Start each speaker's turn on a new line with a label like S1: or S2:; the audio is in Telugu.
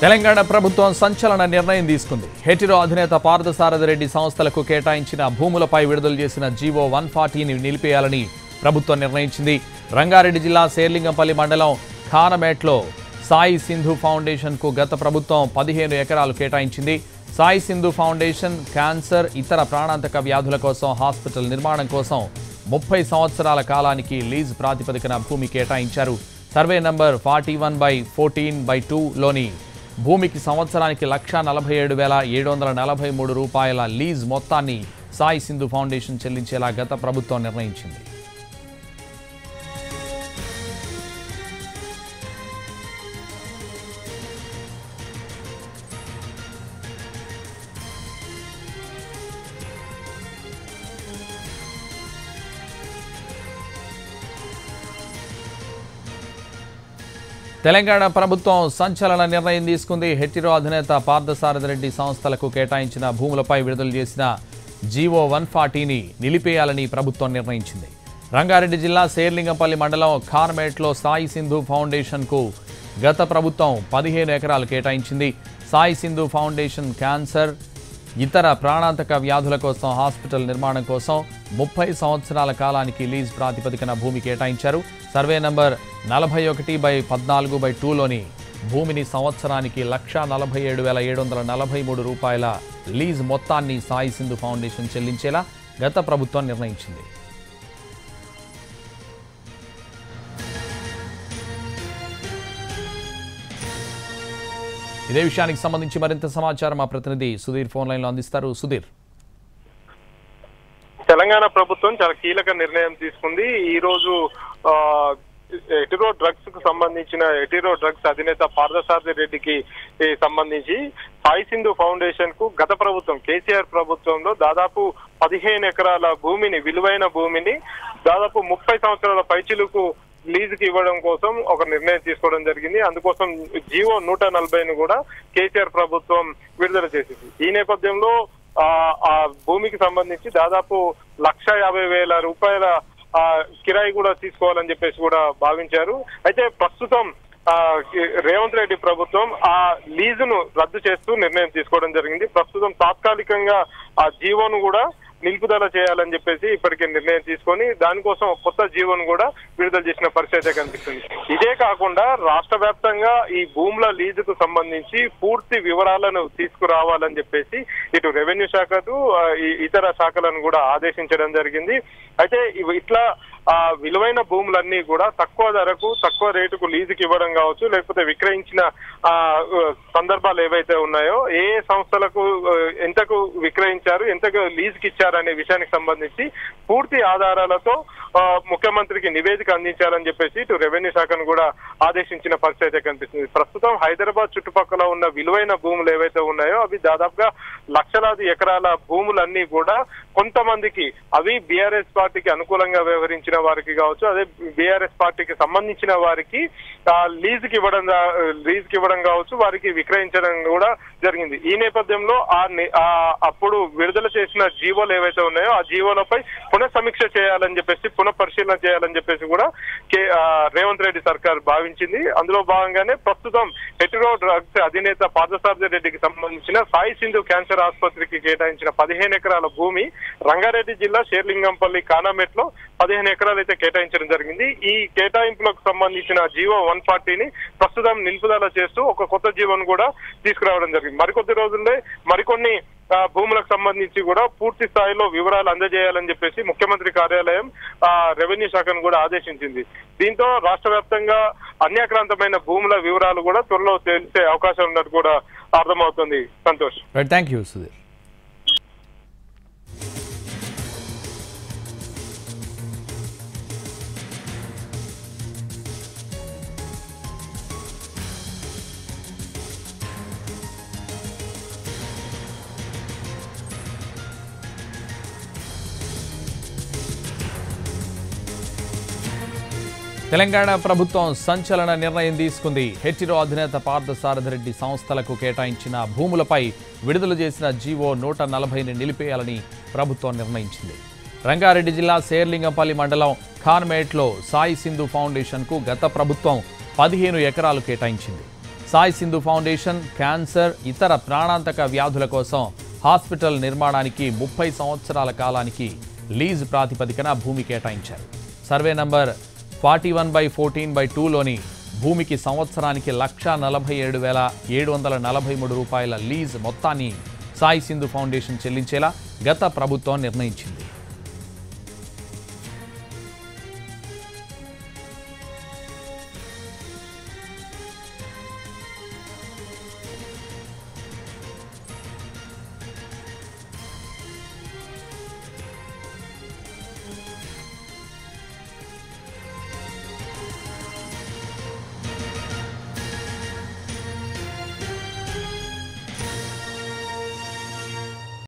S1: తెలంగాణ ప్రభుత్వం సంచలన నిర్ణయం తీసుకుంది. హెటిరో అధినేత పార్థసారథి రెడ్డి సంస్థలకు కేటాయించిన భూములపై విడుదల చేసిన జీవో 140ని నిలిపేయాలని ప్రభుత్వం నిర్ణయించింది. రంగారెడ్డి జిల్లా శేర్లింగంపల్లి మండలం ఖానమేట్లో సాయి సింధు ఫౌండేషన్కు గత ప్రభుత్వం 15 ఎకరాలు కేటాయించింది. సాయి సింధు ఫౌండేషన్ క్యాన్సర్, ఇతర ప్రాణాంతక వ్యాధుల కోసం హాస్పిటల్ నిర్మాణం కోసం 30 సంవత్సరాల కాలానికి లీజ్ ప్రాతిపదికన భూమి కేటాయించారు. సర్వే నంబర్ 41/14/2లోని భూమికి సంవత్సరానికి 1,47,743 రూపాయల లీజ్ మొత్తాన్ని సాయి సింధు ఫౌండేషన్ చెల్లించేలా గత ప్రభుత్వం నిర్ణయించింది. తెలంగాణ ప్రభుత్వం సంచలన నిర్ణయం తీసుకుంది. హెటిరో అధినేత పార్థసారథి రెడ్డి సంస్థలకు కేటాయించిన భూములపై విడుదల చేసిన జీవో 140ని నిలిపేయాలని ప్రభుత్వం నిర్ణయించింది. రంగారెడ్డి జిల్లా శేర్లింగంపల్లి మండలం ఖానమేట్లో సాయి సింధు ఫౌండేషన్కు గత ప్రభుత్వం 15 ఎకరాలు కేటాయించింది. సాయి సింధు ఫౌండేషన్ క్యాన్సర్, ఇతర ప్రాణాంతక వ్యాధుల కోసం హాస్పిటల్ నిర్మాణం కోసం 30 సంవత్సరాల కాలానికి లీజ్ ప్రాతిపదికన భూమి కేటాయించారు. సర్వే నంబర్ 41/14/2లోని భూమిని సంవత్సరానికి 1,47,743 రూపాయల లీజ్ మొత్తాన్ని సాయి సింధు ఫౌండేషన్ చెల్లించేలా గత ప్రభుత్వం నిర్ణయించింది. ఇదే విషయానికి సంబంధించి మరింత సమాచారం మా ప్రతినిధి సుధీర్ ఫోన్ లైన్ లో అందిస్తారు. సుధీర్,
S2: తెలంగాణ ప్రభుత్వం చాలా కీలక నిర్ణయం తీసుకుంది. ఈ రోజు ఎటిరో డ్రగ్స్ కు సంబంధించిన ఎటిరో డ్రగ్స్ అధినేత పార్థసారథి రెడ్డికి సంబంధించి సాయి సింధు ఫౌండేషన్ కు గత ప్రభుత్వం కేసీఆర్ ప్రభుత్వంలో దాదాపు 15 ఎకరాల భూమిని, విలువైన భూమిని దాదాపు 30 సంవత్సరాల పైచిలుకు లీజుకి ఇవ్వడం కోసం ఒక నిర్ణయం తీసుకోవడం జరిగింది. అందుకోసం జీవో 140ను కూడా కేసీఆర్ ప్రభుత్వం విడుదల చేసింది. ఈ నేపథ్యంలో ఆ భూమికి సంబంధించి దాదాపు 1,50,000 రూపాయల కిరాయి కూడా తీసుకోవాలని చెప్పేసి కూడా భావించారు. అయితే ప్రస్తుతం రేవంత్ రెడ్డి ప్రభుత్వం ఆ లీజును రద్దు చేస్తూ నిర్ణయం తీసుకోవడం జరిగింది. ప్రస్తుతం తాత్కాలికంగా ఆ జీవోను కూడా నిలుపుదల చేయాలని చెప్పేసి ఇప్పటికే నిర్ణయం తీసుకొని దానికోసం కొత్త జీవోను కూడా విడుదల చేసిన పరిస్థితి కనిపిస్తుంది. ఇదే కాకుండా రాష్ట్ర వ్యాప్తంగా ఈ భూముల లీజుకు సంబంధించి పూర్తి వివరాలను తీసుకురావాలని చెప్పేసి ఇటు రెవెన్యూ శాఖకు ఇతర శాఖలను కూడా ఆదేశించడం జరిగింది. అయితే ఇట్లా విలువైన భూములన్నీ కూడా తక్కువ ధరకు, తక్కువ రేటుకు లీజుకి ఇవ్వడం కావచ్చు, లేకపోతే విక్రయించిన సందర్భాలు ఏవైతే ఉన్నాయో, ఏ సంస్థలకు ఎంతకు విక్రయించారు, ఎంతకు లీజుకి ఇచ్చారు అనే విషయానికి సంబంధించి పూర్తి ఆధారాలతో ముఖ్యమంత్రికి నివేదిక అందించాలని చెప్పేసి ఇటు రెవెన్యూ శాఖను కూడా ఆదేశించిన పరిస్థితి కనిపిస్తుంది. ప్రస్తుతం హైదరాబాద్ చుట్టుపక్కల ఉన్న విలువైన భూములు ఏవైతే ఉన్నాయో అవి దాదాపుగా లక్షలాది ఎకరాల భూములన్నీ కూడా కొంతమందికి అవి బీఆర్ఎస్ పార్టీకి అనుకూలంగా వ్యవహరించిన వారికి కావచ్చు, అదే బీఆర్ఎస్ పార్టీకి సంబంధించిన వారికి లీజుకి ఇవ్వడం కావచ్చు, వారికి విక్రయించడం కూడా జరిగింది. ఈ నేపథ్యంలో అప్పుడు విడుదల చేసిన జీవోలు ఏవైతే ఉన్నాయో ఆ జీవోలపై పునఃసమీక్ష చేయాలని చెప్పేసి, పునఃపరిశీలన చేయాలని చెప్పేసి కూడా రేవంత్ రెడ్డి సర్కార్ భావించింది. అందులో భాగంగానే ప్రస్తుతం హెటిరో డ్రగ్స్ అధినేత పార్థసారథి రెడ్డికి సంబంధించిన సాయి సింధు క్యాన్సర్ ఆసుపత్రికి కేటాయించిన 15 ఎకరాల భూమి రంగారెడ్డి జిల్లా శేర్లింగంపల్లి ఖానమేట్లో 15 ఎకరాలు అయితే కేటాయించడం జరిగింది. ఈ కేటాయింపులకు సంబంధించిన జీవో 140ని ప్రస్తుతం నిలుపుదల చేస్తూ ఒక కొత్త జీవోను కూడా తీసుకురావడం జరిగింది. మరికొద్ది రోజుల్లో మరికొన్ని భూములకు సంబంధించి కూడా పూర్తి స్థాయిలో వివరాలు అందజేయాలని చెప్పేసి ముఖ్యమంత్రి కార్యాలయం రెవెన్యూ శాఖను కూడా ఆదేశించింది. దీంతో రాష్ట్ర వ్యాప్తంగా అన్యాక్రాంతమైన భూముల వివరాలు కూడా త్వరలో తెలిసే అవకాశం ఉన్నట్టు కూడా అర్థమవుతుంది. సంతోష్.
S1: Thank you Sudheer. తెలంగాణ ప్రభుత్వం సంచలన నిర్ణయం తీసుకుంది. హెటిరో అధినేత పార్థసారథి రెడ్డి సంస్థలకు కేటాయించిన భూములపై విడుదల చేసిన జీవో 140ని నిలిపేయాలని ప్రభుత్వం నిర్ణయించింది. రంగారెడ్డి జిల్లా శేర్లింగంపల్లి మండలం ఖానమేట్లో సాయి సింధు ఫౌండేషన్కు గత ప్రభుత్వం 15 ఎకరాలు కేటాయించింది. సాయి సింధు ఫౌండేషన్ క్యాన్సర్, ఇతర ప్రాణాంతక వ్యాధుల కోసం హాస్పిటల్ నిర్మాణానికి 30 సంవత్సరాల కాలానికి లీజ్ ప్రాతిపదికన భూమి కేటాయించారు. సర్వే నంబర్ 41/14/2లోని భూమికి సంవత్సరానికి ₹1,47,743 లీజ్ మొత్తాన్ని సాయి సింధు ఫౌండేషన్ చెల్లించేలా గత ప్రభుత్వం నిర్ణయించింది.